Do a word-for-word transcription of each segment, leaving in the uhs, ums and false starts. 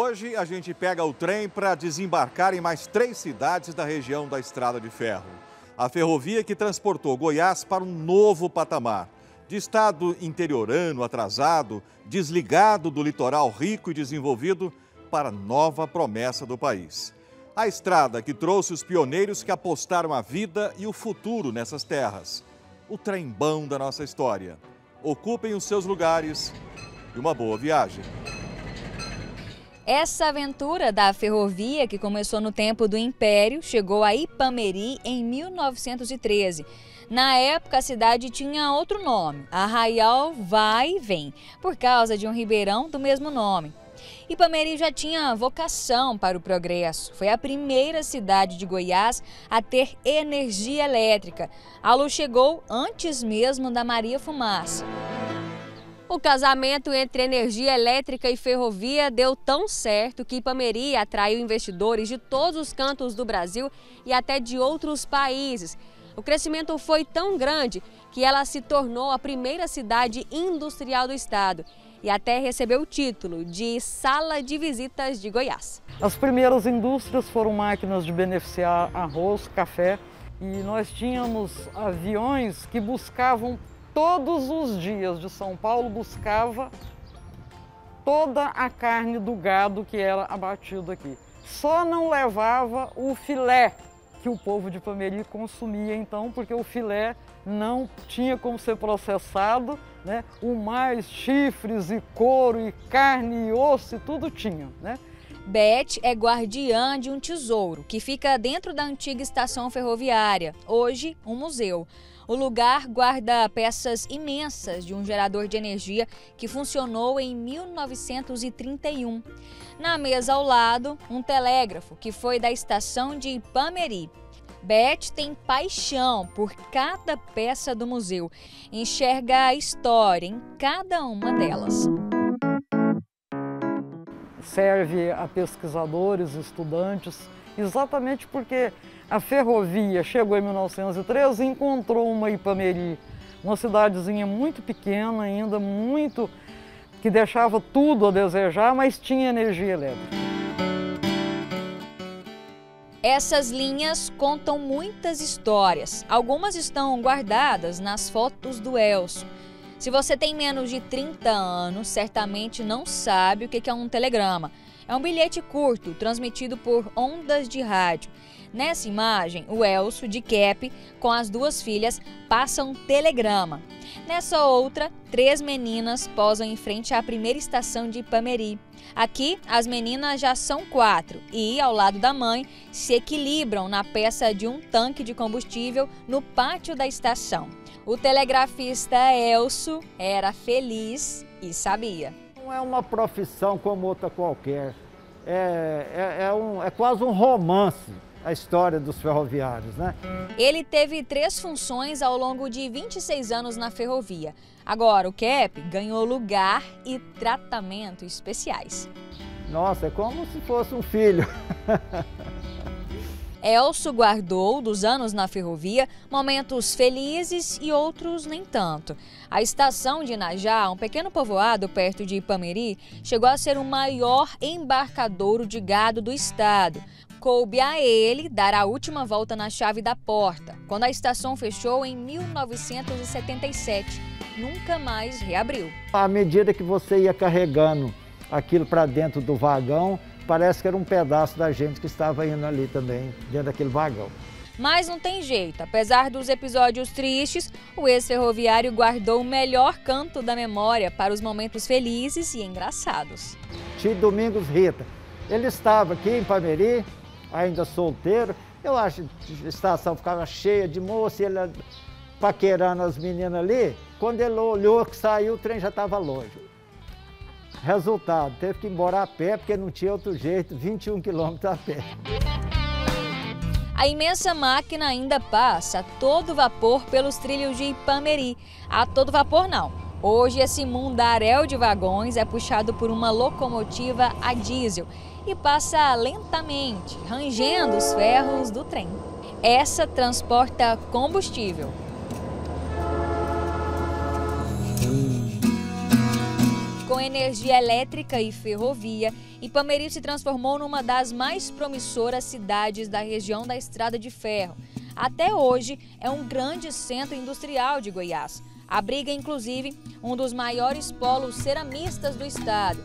Hoje a gente pega o trem para desembarcar em mais três cidades da região da Estrada de Ferro. A ferrovia que transportou Goiás para um novo patamar. De estado interiorano, atrasado, desligado do litoral rico e desenvolvido, para nova promessa do país. A estrada que trouxe os pioneiros que apostaram a vida e o futuro nessas terras. O trembão da nossa história. Ocupem os seus lugares e uma boa viagem. Essa aventura da ferrovia, que começou no tempo do Império, chegou a Ipameri em mil novecentos e treze. Na época, a cidade tinha outro nome, Arraial Vai e Vem, por causa de um ribeirão do mesmo nome. Ipameri já tinha vocação para o progresso. Foi a primeira cidade de Goiás a ter energia elétrica. A luz chegou antes mesmo da Maria Fumaça. O casamento entre energia elétrica e ferrovia deu tão certo que Ipameri atraiu investidores de todos os cantos do Brasil e até de outros países. O crescimento foi tão grande que ela se tornou a primeira cidade industrial do estado e até recebeu o título de Sala de Visitas de Goiás. As primeiras indústrias foram máquinas de beneficiar arroz, café, e nós tínhamos aviões que buscavam todos os dias de São Paulo, buscava toda a carne do gado que era abatido aqui. Só não levava o filé que o povo de Ipameri consumia então, porque o filé não tinha como ser processado, né? O mais chifres e couro e carne e osso e tudo tinha, né? Beth é guardiã de um tesouro que fica dentro da antiga estação ferroviária, hoje um museu. O lugar guarda peças imensas de um gerador de energia que funcionou em mil novecentos e trinta e um. Na mesa ao lado, um telégrafo que foi da estação de Ipameri. Beth tem paixão por cada peça do museu, enxerga a história em cada uma delas. Serve a pesquisadores, estudantes, exatamente porque a ferrovia chegou em mil novecentos e treze e encontrou uma Ipameri, uma cidadezinha muito pequena ainda, muito que deixava tudo a desejar, mas tinha energia elétrica. Essas linhas contam muitas histórias. Algumas estão guardadas nas fotos do Elcio. Se você tem menos de trinta anos, certamente não sabe o que é um telegrama. É um bilhete curto, transmitido por ondas de rádio. Nessa imagem, o Elcio, de cap, com as duas filhas, passa um telegrama. Nessa outra, três meninas posam em frente à primeira estação de Ipameri. Aqui, as meninas já são quatro e, ao lado da mãe, se equilibram na peça de um tanque de combustível no pátio da estação. O telegrafista Elcio era feliz e sabia. Não é uma profissão como outra qualquer, é, é, é, um, é quase um romance a história dos ferroviários, né? Ele teve três funções ao longo de vinte e seis anos na ferrovia. Agora, o cap ganhou lugar e tratamento especiais. Nossa, é como se fosse um filho. Elcio guardou, dos anos na ferrovia, momentos felizes e outros nem tanto. A estação de Inajá, um pequeno povoado perto de Ipameri, chegou a ser o maior embarcadouro de gado do estado. Coube a ele dar a última volta na chave da porta, quando a estação fechou em mil novecentos e setenta e sete. Nunca mais reabriu. À medida que você ia carregando aquilo para dentro do vagão, parece que era um pedaço da gente que estava indo ali também, dentro daquele vagão. Mas não tem jeito, apesar dos episódios tristes, o ex-ferroviário guardou o melhor canto da memória para os momentos felizes e engraçados. Tio Domingos Rita, ele estava aqui em Ipameri, ainda solteiro, eu acho que a estação ficava cheia de moça, e ele paquerando as meninas ali, quando ele olhou que saiu, o trem já estava longe. Resultado, teve que ir embora a pé, porque não tinha outro jeito, vinte e um quilômetros a pé. A imensa máquina ainda passa a todo vapor pelos trilhos de Ipameri. A todo vapor não. Hoje esse mundaréu de vagões é puxado por uma locomotiva a diesel e passa lentamente, rangendo os ferros do trem. Essa transporta combustível. Com energia elétrica e ferrovia, Ipameri se transformou numa das mais promissoras cidades da região da Estrada de Ferro. Até hoje, é um grande centro industrial de Goiás. Abriga, inclusive, um dos maiores polos ceramistas do estado.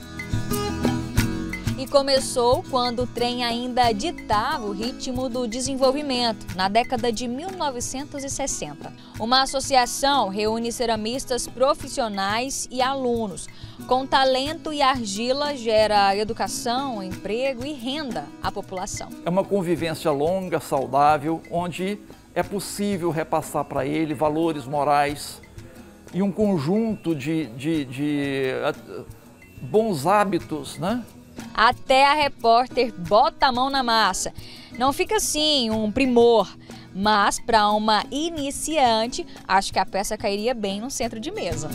E começou quando o trem ainda ditava o ritmo do desenvolvimento, na década de mil novecentos e sessenta. Uma associação reúne ceramistas profissionais e alunos. Com talento e argila, gera educação, emprego e renda à população. É uma convivência longa, saudável, onde é possível repassar para ele valores morais e um conjunto de, de, de bons hábitos, né? Até a repórter bota a mão na massa. Não fica assim um primor, mas para uma iniciante, acho que a peça cairia bem no centro de mesa.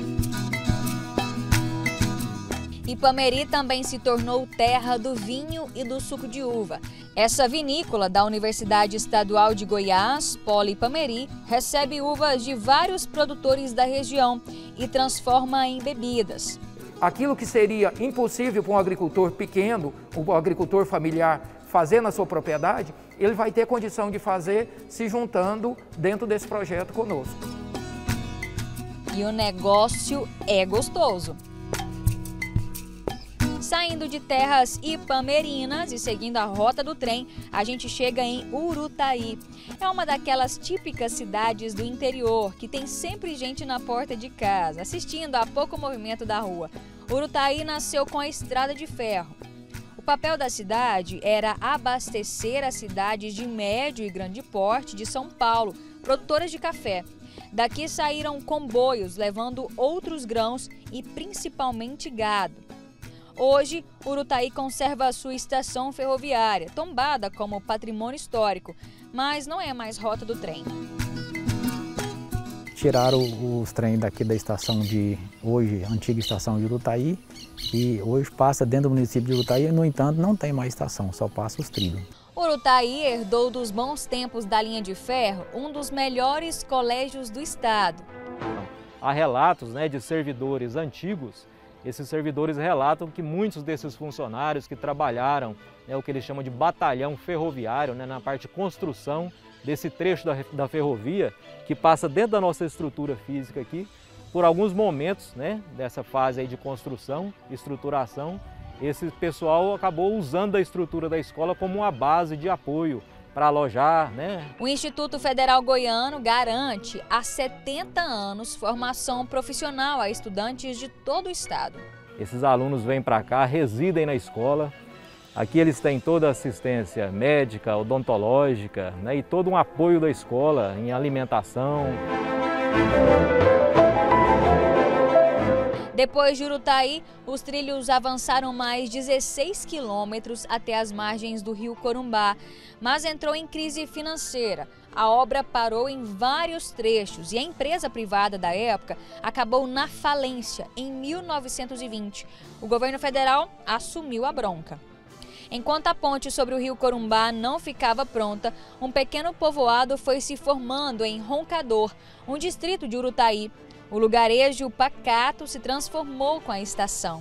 Ipameri também se tornou terra do vinho e do suco de uva. Essa vinícola da Universidade Estadual de Goiás, Polo Ipameri, recebe uvas de vários produtores da região e transforma em bebidas. Aquilo que seria impossível para um agricultor pequeno, um agricultor familiar, fazer na sua propriedade, ele vai ter condição de fazer se juntando dentro desse projeto conosco. E o negócio é gostoso. Saindo de terras ipamerinas e seguindo a rota do trem, a gente chega em Urutaí. É uma daquelas típicas cidades do interior que tem sempre gente na porta de casa, assistindo a pouco movimento da rua. Urutaí nasceu com a Estrada de Ferro. O papel da cidade era abastecer as cidades de médio e grande porte de São Paulo, produtoras de café. Daqui saíram comboios levando outros grãos e principalmente gado. Hoje, Urutaí conserva a sua estação ferroviária, tombada como patrimônio histórico, mas não é mais rota do trem. Tiraram os trens daqui da estação de, hoje, antiga estação de Urutaí, e hoje passa dentro do município de Urutaí, no entanto não tem mais estação, só passa os trilhos. Urutaí herdou dos bons tempos da linha de ferro um dos melhores colégios do estado. Há relatos, né, de servidores antigos. Esses servidores relatam que muitos desses funcionários que trabalharam, né, o que eles chamam de batalhão ferroviário, né, na parte de construção desse trecho da, da ferrovia, que passa dentro da nossa estrutura física aqui, por alguns momentos, né, dessa fase aí de construção, estruturação, esse pessoal acabou usando a estrutura da escola como uma base de apoio para alojar, né? O Instituto Federal Goiano garante há setenta anos formação profissional a estudantes de todo o estado. Esses alunos vêm para cá, residem na escola. Aqui eles têm toda a assistência médica, odontológica, né, e todo um apoio da escola em alimentação. Depois de Urutaí, os trilhos avançaram mais dezesseis quilômetros até as margens do rio Corumbá, mas entrou em crise financeira. A obra parou em vários trechos e a empresa privada da época acabou na falência em mil novecentos e vinte. O governo federal assumiu a bronca. Enquanto a ponte sobre o rio Corumbá não ficava pronta, um pequeno povoado foi se formando em Roncador, um distrito de Urutaí. O lugarejo pacato se transformou com a estação.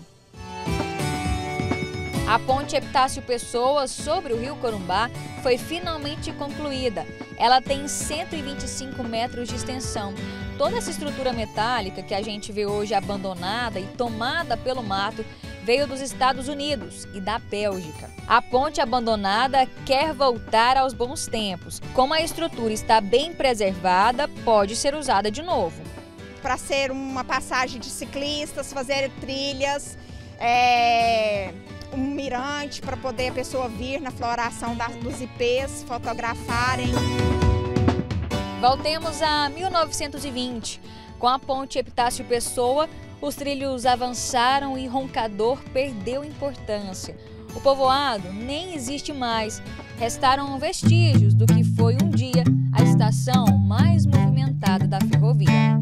A ponte Epitácio Pessoa sobre o rio Corumbá foi finalmente concluída. Ela tem cento e vinte e cinco metros de extensão. Toda essa estrutura metálica que a gente vê hoje abandonada e tomada pelo mato veio dos Estados Unidos e da Bélgica. A ponte abandonada quer voltar aos bons tempos. Como a estrutura está bem preservada, pode ser usada de novo. Para ser uma passagem de ciclistas, fazer trilhas, é, um mirante para poder a pessoa vir na floração das, dos ipês, fotografarem. Voltemos a mil novecentos e vinte. Com a ponte Epitácio Pessoa, os trilhos avançaram e Roncador perdeu importância. O povoado nem existe mais. Restaram vestígios do que foi um dia a estação mais movimentada da ferrovia.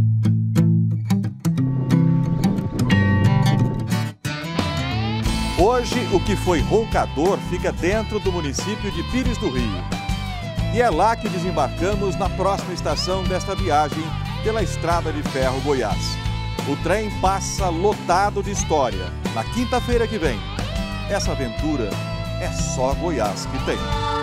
Hoje, o que foi Roncador fica dentro do município de Pires do Rio. E é lá que desembarcamos na próxima estação desta viagem pela Estrada de Ferro Goiás. O trem passa lotado de história. Na quinta-feira que vem, essa aventura é só Goiás que tem.